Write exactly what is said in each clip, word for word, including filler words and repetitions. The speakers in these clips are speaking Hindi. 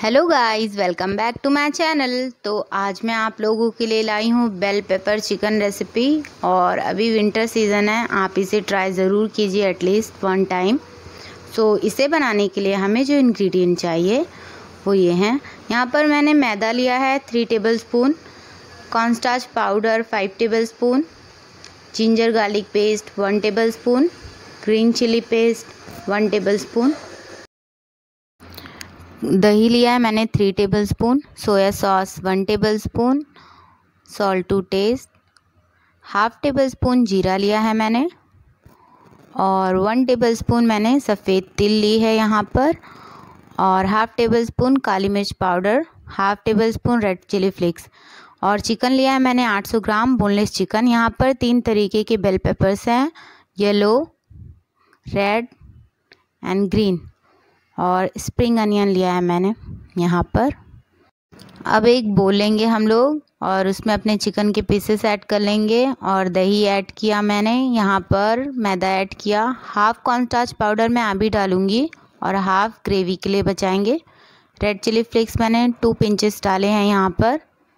Hello guys, welcome back to my channel. तो आज मैं आप लोगों के लिए लाई हूँ बेल पेपर चिकन रेसिपी। और अभी विंटर सीज़न है, आप इसे ट्राई ज़रूर कीजिए एटलीस्ट वन टाइम। सो इसे बनाने के लिए हमें जो इंग्रेडिएंट चाहिए वो ये हैं। यहाँ पर मैंने मैदा लिया है three tablespoon, cornstarch powder five tablespoon, ginger garlic paste one tablespoon, green chilli paste one tablespoon, दही लिया है मैंने three tablespoon, soya sauce one tablespoon, salt to taste, half tablespoon जीरा लिया है मैंने, और वन टेबलस्पून मैंने सफ़ेद तिल ली है यहाँ पर, और हाफ टेबल स्पून काली मिर्च पाउडर, half tablespoon red chilli flakes. और चिकन लिया है मैंने आठ सौ ग्राम बोनलेस चिकन। यहाँ पर तीन तरीके के बेल पेपर्स हैं, येलो, रेड एंड ग्रीन, और स्प्रिंग अनियन लिया है मैंने यहाँ पर। अब एक बोल लेंगे हम लोग और उसमें अपने चिकन के पीसेस ऐड कर लेंगे, और दही ऐड किया मैंने यहाँ पर, मैदा ऐड किया, हाफ कॉर्नस्टार्च पाउडर मैं अभी डालूंगी और हाफ ग्रेवी के लिए बचाएंगे। रेड चिली फ्लेक्स मैंने टू पिंचेस डाले हैं यहाँ पर।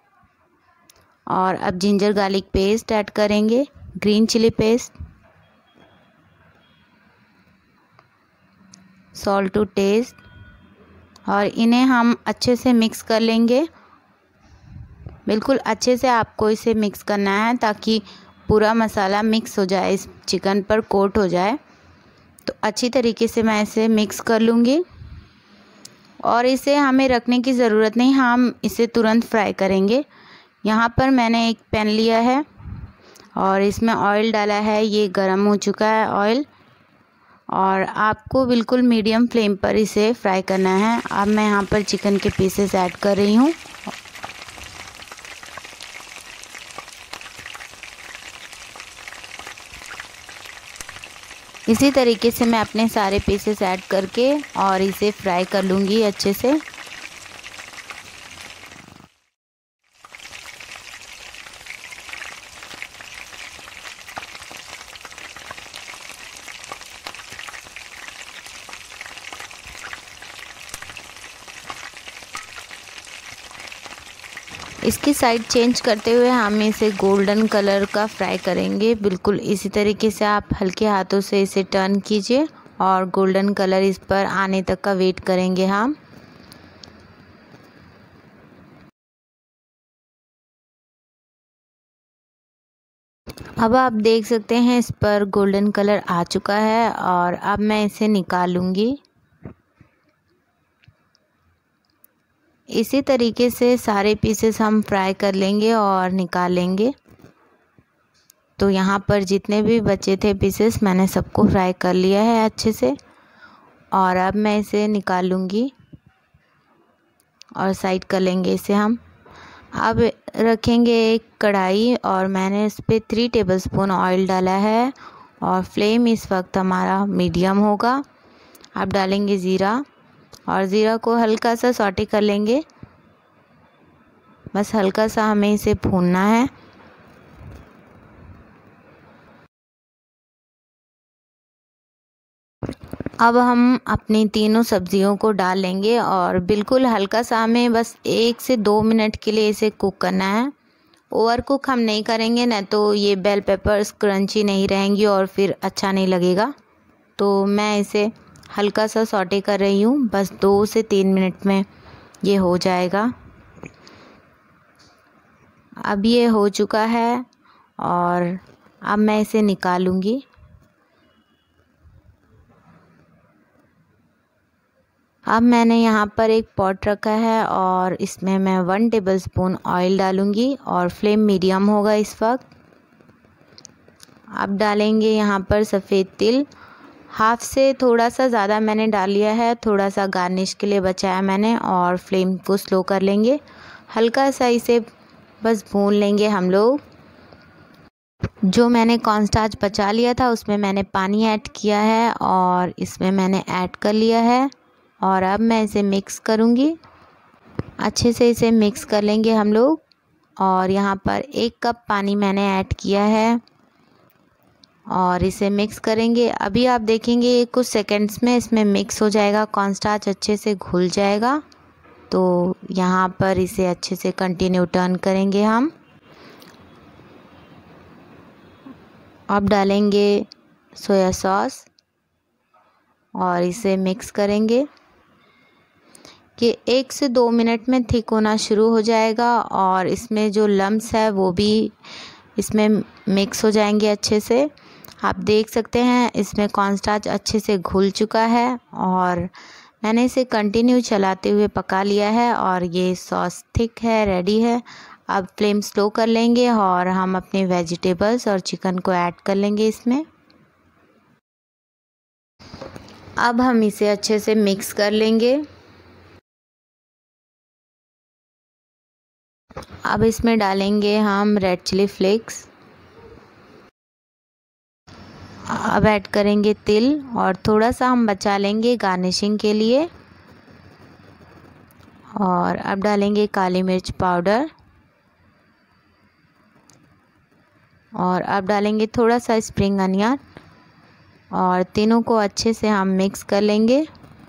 और अब जिंजर गार्लिक पेस्ट ऐड करेंगे, green chilli paste, salt to taste, और इन्हें हम अच्छे से मिक्स कर लेंगे। बिल्कुल अच्छे से आपको इसे मिक्स करना है ताकि पूरा मसाला मिक्स हो जाए, इस चिकन पर कोट हो जाए। तो अच्छी तरीके से मैं इसे मिक्स कर लूँगी। और इसे हमें रखने की ज़रूरत नहीं, हम इसे तुरंत फ्राई करेंगे। यहाँ पर मैंने एक पैन लिया है और इसमें ऑयल डाला है, ये गर्म हो चुका है ऑयल, और आपको बिल्कुल मीडियम फ्लेम पर इसे फ्राई करना है। अब मैं यहाँ पर चिकन के पीसेस ऐड कर रही हूँ। इसी तरीके से मैं अपने सारे पीसेस ऐड करके और इसे फ्राई कर लूँगी अच्छे से। इसकी साइड चेंज करते हुए हम इसे गोल्डन कलर का फ्राई करेंगे। बिल्कुल इसी तरीके से आप हल्के हाथों से इसे टर्न कीजिए और गोल्डन कलर इस पर आने तक का वेट करेंगे हम। अब आप देख सकते हैं इस पर गोल्डन कलर आ चुका है, और अब मैं इसे निकाल लूँगी। इसी तरीके से सारे पीसेस हम फ्राई कर लेंगे और निकाल लेंगे। तो यहाँ पर जितने भी बचे थे पीसेस मैंने सबको फ्राई कर लिया है अच्छे से, और अब मैं इसे निकाल लूँगी और साइड कर लेंगे इसे हम। अब रखेंगे एक कढ़ाई और मैंने इस पर थ्री टेबलस्पून ऑयल डाला है, और फ्लेम इस वक्त हमारा मीडियम होगा। अब डालेंगे ज़ीरा, और ज़ीरा को हल्का सा सॉटे कर लेंगे, बस हल्का सा हमें इसे भूनना है। अब हम अपनी तीनों सब्जियों को डाल लेंगे और बिल्कुल हल्का सा हमें बस एक से दो मिनट के लिए इसे कुक करना है। ओवर कुक हम नहीं करेंगे, नहीं तो ये बेल पेपर्स क्रंची नहीं रहेंगी और फिर अच्छा नहीं लगेगा। तो मैं इसे हल्का सा सॉटे कर रही हूँ, बस दो से तीन मिनट में ये हो जाएगा। अब ये हो चुका है और अब मैं इसे निकालूंगी। अब मैंने यहाँ पर एक पॉट रखा है और इसमें मैं वन टेबलस्पून ऑयल डालूंगी, और फ्लेम मीडियम होगा इस वक्त। अब डालेंगे यहाँ पर सफ़ेद तिल, हाफ से थोड़ा सा ज़्यादा मैंने डाल लिया है, थोड़ा सा गार्निश के लिए बचाया मैंने, और फ्लेम को स्लो कर लेंगे। हल्का सा इसे बस भून लेंगे हम लोग। जो मैंने कॉर्नस्टार्च बचा लिया था उसमें मैंने पानी ऐड किया है और इसमें मैंने ऐड कर लिया है, और अब मैं इसे मिक्स करूँगी। अच्छे से इसे मिक्स कर लेंगे हम लोग। और यहाँ पर एक कप पानी मैंने ऐड किया है और इसे मिक्स करेंगे। अभी आप देखेंगे कुछ सेकंड्स में इसमें मिक्स हो जाएगा, कॉर्नस्टार्च अच्छे से घुल जाएगा। तो यहाँ पर इसे अच्छे से कंटिन्यू टर्न करेंगे हम। अब डालेंगे सोया सॉस और इसे मिक्स करेंगे कि एक से दो मिनट में थिक होना शुरू हो जाएगा और इसमें जो लम्स है वो भी इसमें मिक्स हो जाएंगे अच्छे से। आप देख सकते हैं इसमें कॉर्नस्टार्च अच्छे से घुल चुका है और मैंने इसे कंटिन्यू चलाते हुए पका लिया है और ये सॉस थिक है, रेडी है। अब फ्लेम स्लो कर लेंगे और हम अपने वेजिटेबल्स और चिकन को ऐड कर लेंगे इसमें। अब हम इसे अच्छे से मिक्स कर लेंगे। अब इसमें डालेंगे हम रेड चिली फ्लेक्स। अब ऐड करेंगे तिल और थोड़ा सा हम बचा लेंगे गार्निशिंग के लिए। और अब डालेंगे काली मिर्च पाउडर और अब डालेंगे थोड़ा सा स्प्रिंग अनियन और तीनों को अच्छे से हम मिक्स कर लेंगे।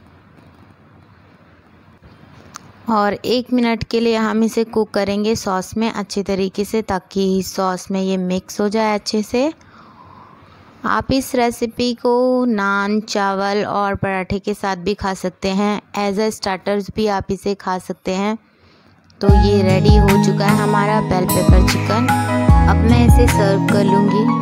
और एक मिनट के लिए हम इसे कुक करेंगे सॉस में अच्छे तरीके से, ताकि सॉस में ये मिक्स हो जाए अच्छे से। आप इस रेसिपी को नान, चावल और पराठे के साथ भी खा सकते हैं। एज अ स्टार्टर्स भी आप इसे खा सकते हैं। तो ये रेडी हो चुका है हमारा बेल पेपर चिकन। अब मैं इसे सर्व कर लूँगी।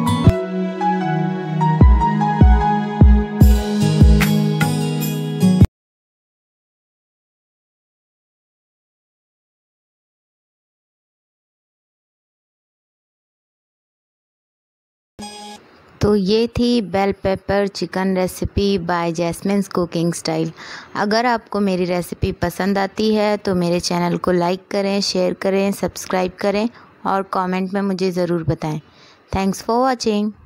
तो ये थी bell pepper chicken recipe by Jasmine's cooking style. अगर आपको मेरी रेसिपी पसंद आती है तो मेरे चैनल को लाइक करें, शेयर करें, सब्सक्राइब करें और कमेंट में मुझे ज़रूर बताएं। Thanks for watching.